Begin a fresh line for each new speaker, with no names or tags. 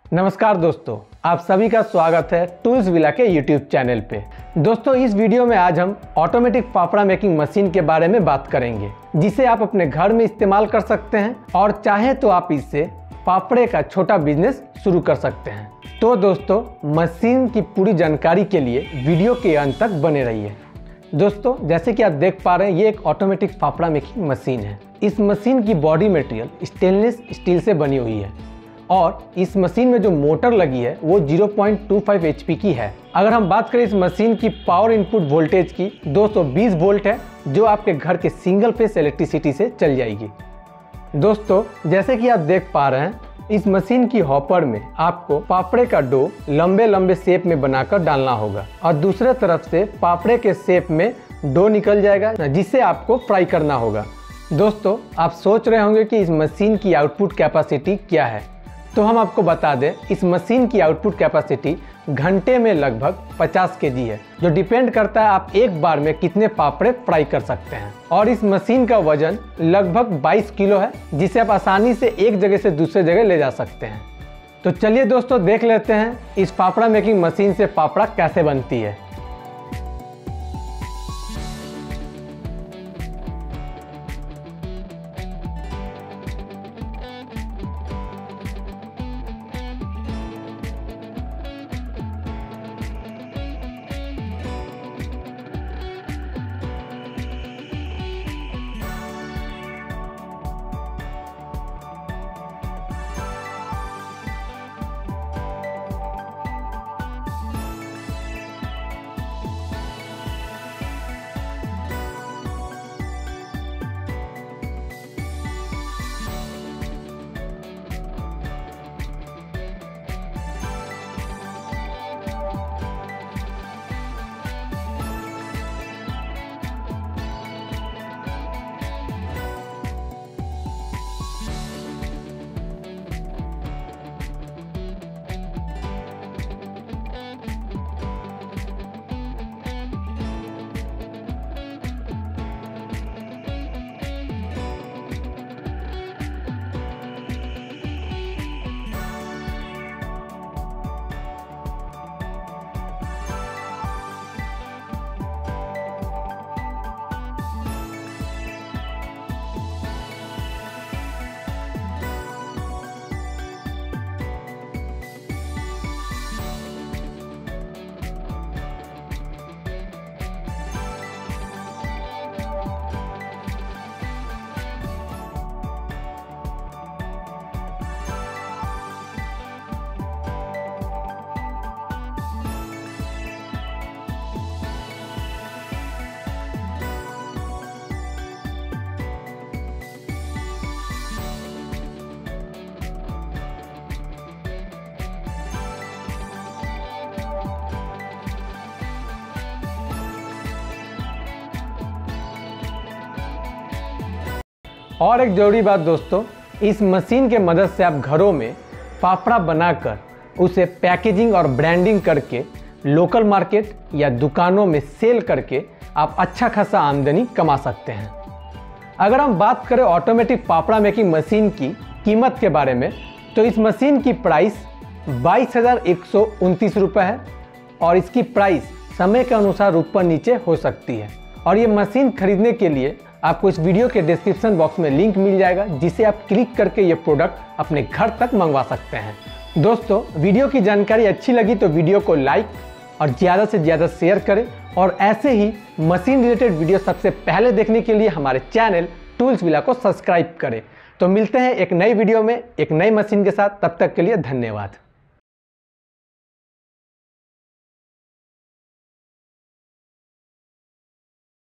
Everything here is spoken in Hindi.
नमस्कार दोस्तों, आप सभी का स्वागत है टूल्स विला के यूट्यूब चैनल पे। दोस्तों, इस वीडियो में आज हम ऑटोमेटिक पापड़ा मेकिंग मशीन के बारे में बात करेंगे, जिसे आप अपने घर में इस्तेमाल कर सकते हैं और चाहे तो आप इससे पापड़े का छोटा बिजनेस शुरू कर सकते हैं। तो दोस्तों, मशीन की पूरी जानकारी के लिए वीडियो के अंत तक बने रहिए। दोस्तों, जैसे कि आप देख पा रहे हैं, ये एक ऑटोमेटिक पापड़ा मेकिंग मशीन है। इस मशीन की बॉडी मटेरियल स्टेनलेस स्टील से बनी हुई है और इस मशीन में जो मोटर लगी है वो 0.25 HP की है। अगर हम बात करें इस मशीन की पावर इनपुट वोल्टेज की, 220 वोल्ट है, जो आपके घर के सिंगल फेस इलेक्ट्रिसिटी से चल जाएगी। दोस्तों, जैसे कि आप देख पा रहे हैं, इस मशीन की हॉपर में आपको पापड़े का डो लंबे लंबे शेप में बनाकर डालना होगा और दूसरे तरफ से पापड़े के शेप में डो निकल जाएगा, जिसे आपको फ्राई करना होगा। दोस्तों, आप सोच रहे होंगे कि इस मशीन की आउटपुट कैपेसिटी क्या है, तो हम आपको बता दें, इस मशीन की आउटपुट कैपेसिटी घंटे में लगभग 50 kg है, जो डिपेंड करता है आप एक बार में कितने पापड़े फ्राई कर सकते हैं। और इस मशीन का वजन लगभग 22 किलो है, जिसे आप आसानी से एक जगह से दूसरे जगह ले जा सकते हैं। तो चलिए दोस्तों, देख लेते हैं इस पापड़ा मेकिंग मशीन से पापड़ा कैसे बनती है। और एक जरूरी बात दोस्तों, इस मशीन के मदद से आप घरों में पापड़ा बनाकर उसे पैकेजिंग और ब्रांडिंग करके लोकल मार्केट या दुकानों में सेल करके आप अच्छा खासा आमदनी कमा सकते हैं। अगर हम बात करें ऑटोमेटिक पापड़ा मेकिंग मशीन की कीमत के बारे में, तो इस मशीन की प्राइस 22,129 रुपये है और इसकी प्राइस समय के अनुसार ऊपर नीचे हो सकती है। और ये मशीन खरीदने के लिए आपको इस वीडियो के डिस्क्रिप्शन बॉक्स में लिंक मिल जाएगा, जिसे आप क्लिक करके ये प्रोडक्ट अपने घर तक मंगवा सकते हैं। दोस्तों, वीडियो की जानकारी अच्छी लगी तो वीडियो को लाइक और ज़्यादा से ज़्यादा शेयर करें और ऐसे ही मशीन रिलेटेड वीडियो सबसे पहले देखने के लिए हमारे चैनल टूल्स विला को सब्सक्राइब करें। तो मिलते हैं एक नई वीडियो में एक नई मशीन के साथ, तब तक के लिए धन्यवाद।